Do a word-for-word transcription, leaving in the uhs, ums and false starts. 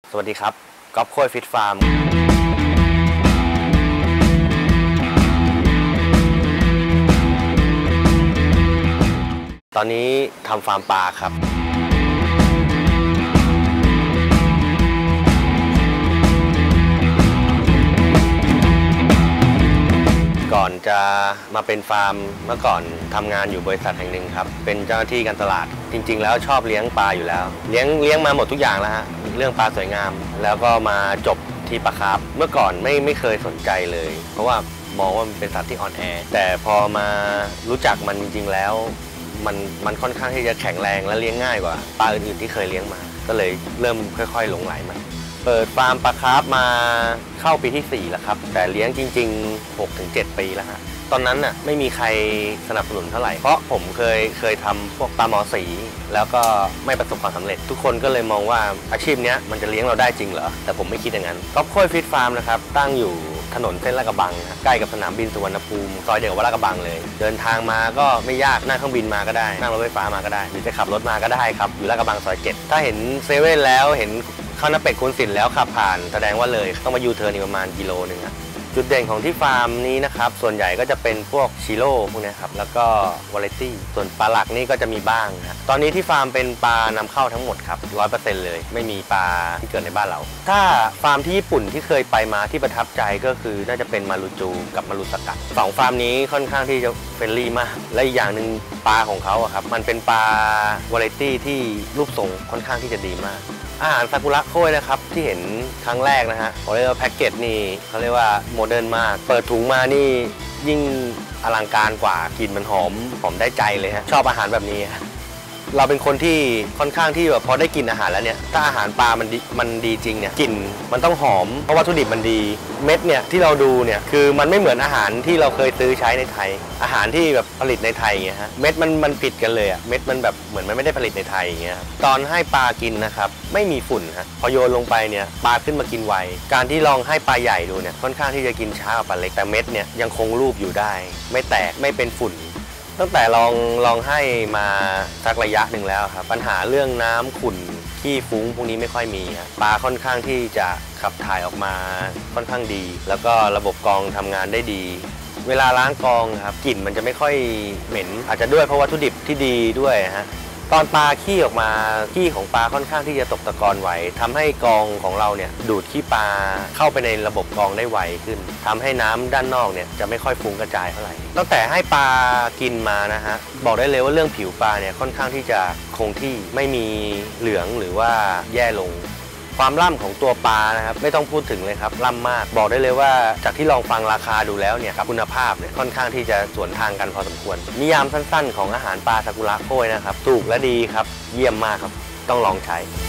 สวัสดีครับก๊อฟโค้ยฟิตฟาร์มตอนนี้ทำฟาร์มปลาครับก่อนจะมาเป็นฟาร์มเมื่อก่อนทำงานอยู่บริษัทแห่งหนึ่งครับเป็นเจ้าหน้าที่การตลาดจริงๆแล้วชอบเลี้ยงปลาอยู่แล้วเลี้ยงเลี้ยงมาหมดทุกอย่างแล้วฮะเรื่องปลาสวยงามแล้วก็มาจบที่ปลาคาร์ฟเมื่อก่อนไม่ไม่เคยสนใจเลยเพราะว่ามองว่ามันเป็นสัตว์ที่อ่อนแอแต่พอมารู้จักมันจริงๆแล้วมันมันค่อนข้างที่จะแข็งแรงและเลี้ยงง่ายกว่าปลาอื่นๆที่เคยเลี้ยงมาก็เลยเริ่มค่อยๆหลงไหลมันเปิดฟาร์มปลาคาร์ฟมาเข้าปีที่สี่แล้วครับแต่เลี้ยงจริงๆ หกถึงเจ็ด ปีแล้วฮะตอนนั้นน่ะไม่มีใครสนับสนุนเท่าไหร่เพราะผมเคยเคยทำพวกปลาหมอสีแล้วก็ไม่ประสบความสำเร็จทุกคนก็เลยมองว่าอาชีพนี้มันจะเลี้ยงเราได้จริงเหรอแต่ผมไม่คิดอย่างนั้นก๊อฟโค้ยฟิตฟาร์มนะครับตั้งอยู่ถนนเส้นลาดกระบังใกล้กับสนามบินสุวรรณภูมิซอยเดียวกับลาดกระบังเลยเดินทางมาก็ไม่ยากนั่งเครื่องบินมาก็ได้นั่งรถไฟฟ้ามาก็ได้หรือจะขับรถมาก็ได้ครับอยู่ลาดกระบังซอยเจ็ดถ้าเห็นเซเว่นแล้วเห็นข้าวหน้าเป็ดคุณสินแล้วขับผ่านแสดงว่าเลยต้องมายูเทิร์นอีกประมาณกิโลนึงครับจุดเด่นของที่ฟาร์มนี้นะครับส่วนใหญ่ก็จะเป็นพวกชิโร่พวกนี้ครับแล้วก็วาไรตี้ส่วนปลาหลักนี่ก็จะมีบ้างครับตอนนี้ที่ฟาร์มเป็นปลานำเข้าทั้งหมดครับ ร้อยเปอร์เซ็นต์ เลยไม่มีปลาที่เกิดในบ้านเราถ้าฟาร์มที่ญี่ปุ่นที่เคยไปมาที่ประทับใจก็คือน่าจะเป็นมารูจูกับมารูสกัดสองฟาร์มนี้ค่อนข้างที่จะเฟรนลี่มากและอีกอย่างหนึ่งปลาของเขาอะครับมันเป็นปลาวาไรตี้ที่รูปทรงค่อนข้างที่จะดีมากอาหารซากุระโค้ยนะครับที่เห็นครั้งแรกนะฮะเขาเรียกว่าแพ็กเกจนี่เขาเรียกว่าโมเดิร์นมากเปิดถุงมานี่ยิ่งอลังการกว่ากลิ่นมันหอมหอมได้ใจเลยฮะชอบอาหารแบบนี้เราเป็นคนที่ค่อนข้างที่แบบพอได้กินอาหารแล้วเนี่ยถ้าอาหารปลามันดีมันดีจริงเนี่ยกลิ่นมันต้องหอมเพราะวัตถุดิบมันดีเม็ดเนี่ยที่เราดูเนี่ยคือมันไม่เหมือนอาหารที่เราเคยซื้อใช้ในไทยอาหารที่แบบผลิตในไทยเงี้ยฮะเม็ดมันมันผิดกันเลยอะเม็ดมันแบบเหมือนมันไม่ได้ผลิตในไทยอย่างเงี้ยตอนให้ปลากินนะครับไม่มีฝุ่นฮะพอโยนลงไปเนี่ยปลาขึ้นมากินไวการที่ลองให้ปลาใหญ่ดูเนี่ยค่อนข้างที่จะกินช้ากว่าปลาเล็กแต่เม็ดเนี่ยยังคงรูปอยู่ได้ไม่แตกไม่เป็นฝุ่นตั้งแต่ลองลองให้มาสักระยะหนึ่งแล้วครับปัญหาเรื่องน้ำขุ่นขี้ฟุ้งพวกนี้ไม่ค่อยมีปลาค่อนข้างที่จะขับถ่ายออกมาค่อนข้างดีแล้วก็ระบบกรองทำงานได้ดีเวลาล้างกรองครับกลิ่นมันจะไม่ค่อยเหม็นอาจจะด้วยเพราะวัตถุดิบที่ดีด้วยฮะตอนปลาขี้ออกมาขี้ของปลาค่อนข้างที่จะตกตะกอนไหวทำให้กรองของเราเนี่ยดูดขี้ปลาเข้าไปในระบบกรองได้ไวขึ้นทำให้น้ำด้านนอกเนี่ยจะไม่ค่อยฟุ้งกระจายเท่าไหร่ตั้งแต่ให้ปลากินมานะฮะบอกได้เลยว่าเรื่องผิวปลาเนี่ยค่อนข้างที่จะคงที่ไม่มีเหลืองหรือว่าแย่ลงความล่ำของตัวปลานะครับไม่ต้องพูดถึงเลยครับล่ำมากบอกได้เลยว่าจากที่ลองฟังราคาดูแล้วเนี่ยคุณภาพเนี่ยค่อนข้างที่จะสวนทางกันพอสมควรนิยามสั้นๆของอาหารปลาซากุระโค้ยนะครับถูกและดีครับเยี่ยมมากครับต้องลองใช้